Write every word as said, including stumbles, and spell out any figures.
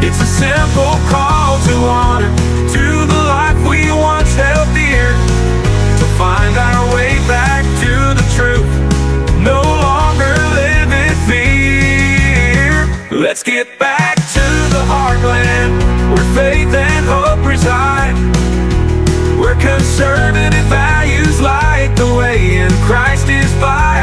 It's a simple call to honor, to the life we once held dear, to find our way back to the truth, no longer live in fear. Let's get back to the heartland, where faith and hope reside, where conservative values light the way and Christ is by